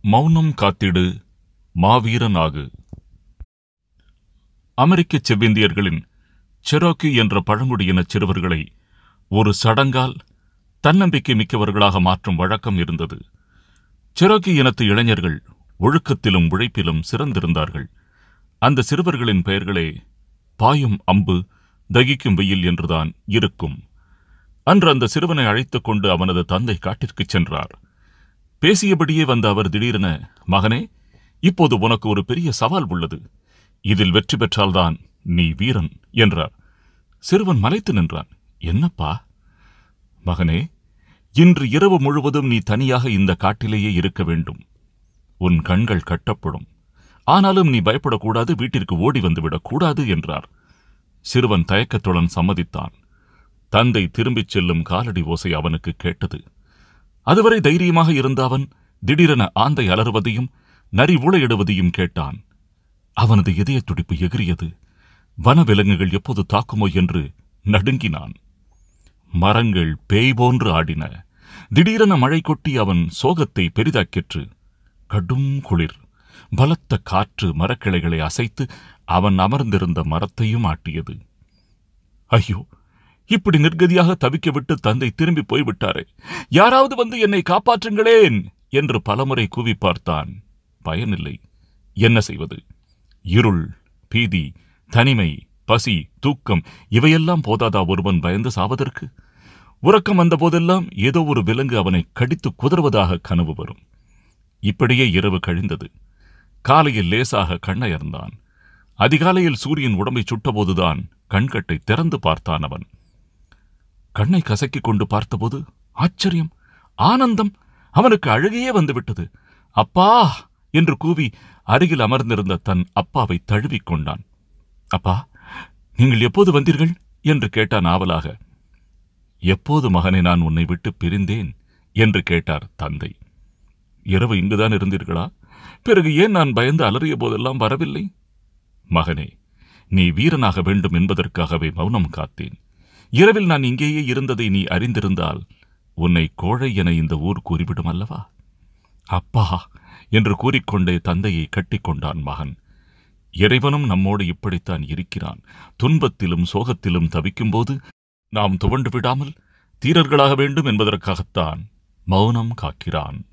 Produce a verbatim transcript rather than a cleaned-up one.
மௌனம் காத்திடு, மாவீரனாகு. அமெரிக்க செவ்விந்தியர்களின் செரோக்கி என்ற பழங்குடியின சிறுவர்களை ஒரு சடங்கால் தன்னம்பிக்கை மிக்கவர்களாக மாற்றும் வழக்கம் இருந்தது. செரோக்கி இனத்து இளைஞர்கள் ஒழுக்கத்திலும் உழைப்பிலும் சிறந்திருந்தார்கள். அந்த சிறுவர்களின் பெயர்களே பாயும் அம்பு, தகிக்கும் வெயில் என்றுதான் இருக்கும். அன்று அந்த சிறுவனை அழைத்துக் கொண்டு அவனது தந்தை காட்டிற்குச் சென்றார். பேசியபடியே வந்த அவர் திடீரென, மகனே, இப்போது உனக்கு ஒரு பெரிய சவால் உள்ளது. இதில் வெற்றி பெற்றால்தான் நீ வீரன் என்றார். சிறுவன் மலைத்து நின்றான். என்னப்பா? மகனே, இன்று இரவு முழுவதும் நீ தனியாக இந்த காட்டிலேயே இருக்க வேண்டும். உன் கண்கள் கட்டப்படும். ஆனாலும் நீ பயப்படக்கூடாது, வீட்டிற்கு ஓடி வந்துவிடக் கூடாது என்றார். சிறுவன் தயக்கத்துடன் சம்மதித்தான். தந்தை திரும்பிச் செல்லும் காலடி ஓசை அவனுக்கு கேட்டது. அதுவரை தைரியமாக இருந்த அவன் திடீரென ஆந்தை அலறுவதையும் நரி ஊளையிடுவதையும் கேட்டான். அவனது இதய துடிப்பு எகிரியது. வனவிலங்குகள் எப்போது தாக்குமோ என்று நடுங்கினான். மரங்கள் பேய் போன்று ஆடின. திடீரென மழை கொட்டி அவன் சோகத்தை பெரிதாக்கிற்று. கடும் குளிர், பலத்த காற்று மரக்கிளைகளை அசைத்து அவன் அமர்ந்திருந்த மரத்தையும் ஆட்டியது. ஐயோ, இப்படி நிர்கதியாக தவிக்க விட்டு தந்தை திரும்பி போய்விட்டாரே, யாராவது வந்து என்னை காப்பாற்றுங்களேன் என்று பலமுறை கூவி பார்த்தான். பயனில்லை. என்ன செய்வது? இருள், பீதி, தனிமை, பசி, தூக்கம் இவையெல்லாம் போதாதா ஒருவன் பயந்து சாவதற்கு? உறக்கம் வந்த போதெல்லாம் ஏதோ ஒரு விலங்கு அவனை கடித்து குதறுவதாக கனவு வரும். இப்படியே இரவு கழிந்தது. காலையில் லேசாக கண்ணயர்ந்தான். அதிகாலையில் சூரியன் உடம்பை சுட்டபோதுதான் கண்கட்டை திறந்து பார்த்தான் அவன். கண்ணை கசக்கிக் கொண்டு பார்த்தபோது ஆச்சரியம், ஆனந்தம், அவனுக்கு அழுகையே வந்துவிட்டது. அப்பா என்று கூவி அருகில் அமர்ந்திருந்த தன் அப்பாவை தழுவிக் கொண்டான். அப்பா, நீங்கள் எப்போது வந்தீர்கள் என்று கேட்டான் ஆவலாக. எப்போது மகனை நான் உன்னை விட்டு பிரிந்தேன் என்று கேட்டார் தந்தை. இரவு இங்குதான் இருந்தீர்களா? பிறகு ஏன் நான் பயந்து அலறிய போதெல்லாம் வரவில்லை? மகனே, நீ வீரனாக வேண்டும் என்பதற்காகவே மௌனம் காத்தேன். இரவில் நான் இங்கேயே இருந்ததை நீ அறிந்திருந்தால் உன்னை கோழை என இந்த ஊர் கூறிவிடும் அல்லவா? அப்பா என்று கூறிக்கொண்டே தந்தையை கட்டிக்கொண்டான் மகன். இறைவனும் நம்மோடு இப்படித்தான் இருக்கிறான். துன்பத்திலும் சோகத்திலும் தவிக்கும்போது நாம் துவண்டு விடாமல் தீரர்களாக வேண்டும் என்பதற்காகத்தான் மௌனம் காக்கிறான்.